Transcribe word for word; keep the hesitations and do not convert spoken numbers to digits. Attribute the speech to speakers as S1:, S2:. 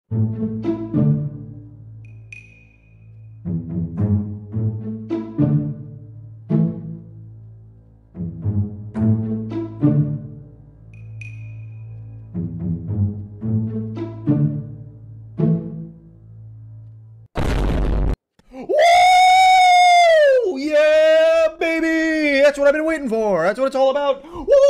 S1: Woo! Yeah, baby! That's what I've been waiting for. That's what it's all about. Woo!